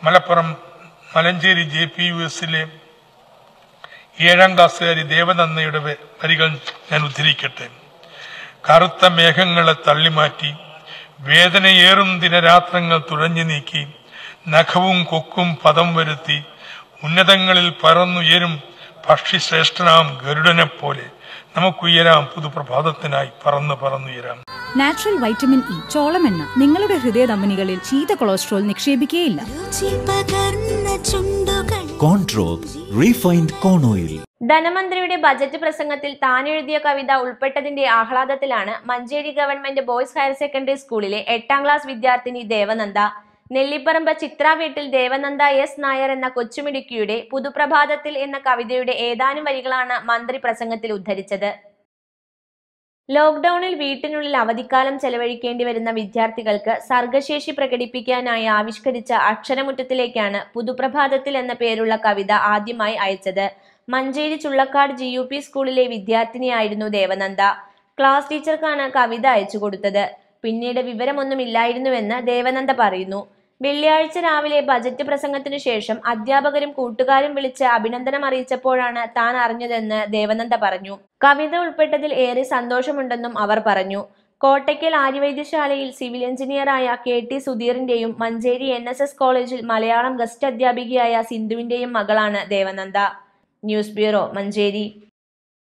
മലപ്പുറം മലഞ്ചേരി JPUSലെ 7ാം ക്ലാസ്സുകാരി ദേവനന്ദയുടെ വരികൾ ഞാൻ ഉദ്ധരിക്കട്ടെ. കറുത്ത മേഘങ്ങളെ തള്ളിമാറ്റി വേദനയേറും ദിനരാത്രങ്ങൾ തുഴഞ്ഞു നീക്കി നഖവും കൊക്കും പദം വരുത്തി ഉന്നതങ്ങളിൽ പറന്നുയരും പക്ഷിശ്രേഷ്ഠനാം ഗരുഡനെ പോലെ നമുക്കുയരാം പുതുപ്രഭാതത്തിനായി പറന്നുയരാം. നാച്ചുറൽ വൈറ്റമിൻ ഇ ചോളമെണ്ണ നിങ്ങളുടെ ഹൃദയധമനികളിൽ ചീത്ത കൊളസ്ട്രോൾ നിക്ഷേപിക്കുകയില്ല. ധനമന്ത്രിയുടെ ബജറ്റ് പ്രസംഗത്തിൽ താൻ എഴുതിയ കവിത ഉൾപ്പെട്ടതിന്റെ ആഹ്ലാദത്തിലാണ് Manjeri government boys higher secondary സ്കൂളിലെ 8ാം ക്ലാസ് വിദ്യാർത്ഥിനി ദേവനന്ദ. നെല്ലിപ്പറമ്പ് ചിത്ര വീട്ടിൽ ദേവനന്ദ S. നായർ എന്ന കൊച്ചുമിടുക്കിയുടെ പുതുപ്രഭാതത്തിൽ എന്ന കവിതയുടെ ഏതാനും വരികളാണ് മന്ത്രി പ്രസംഗത്തിൽ ഉദ്ധരിച്ചത്. ലോക്ക്ഡൌണിൽ വീട്ടിനുള്ളിൽ അവധിക്കാലം ചെലവഴിക്കേണ്ടി വരുന്ന വിദ്യാർത്ഥികൾക്ക് സർഗശേഷി പ്രകടിപ്പിക്കാനായി ആവിഷ്കരിച്ച അക്ഷരമുറ്റത്തിലേക്കാണ് പുതുപ്രഭാതത്തിൽ എന്ന പേരുള്ള കവിത ആദ്യമായി അയച്ചത്. മഞ്ചേരി ചുള്ളക്കാട് GUP സ്കൂളിലെ വിദ്യാർത്ഥിനിയായിരുന്നു ദേവനന്ദ. ക്ലാസ് ടീച്ചർക്കാണ് കവിത അയച്ചു കൊടുത്തത്. പിന്നീട് വിവരമൊന്നുമില്ലായിരുന്നുവെന്ന് ദേവനന്ദ പറയുന്നു. വെള്ളിയാഴ്ച രാവിലെ ബജറ്റ് പ്രസംഗത്തിനു ശേഷം അധ്യാപകരും കൂട്ടുകാരും വിളിച്ച് അഭിനന്ദനം അറിയിച്ചപ്പോഴാണ് താൻ അറിഞ്ഞതെന്ന് ദേവനന്ദ പറഞ്ഞു. കവിത ഉൾപ്പെട്ടതിൽ ഏറെ സന്തോഷമുണ്ടെന്നും അവർ പറഞ്ഞു. കോട്ടയ്ക്കൽ ആര്യവൈദ്യശാലയിൽ സിവിൽ എഞ്ചിനീയറായ KT സുധീറിന്റെയും മഞ്ചേരി NSS കോളേജിൽ മലയാളം ഗസ്റ്റ് അധ്യാപികയായ സിന്ധുവിന്റെയും മകളാണ് ദേവനന്ദ. News bureau, Manjeri.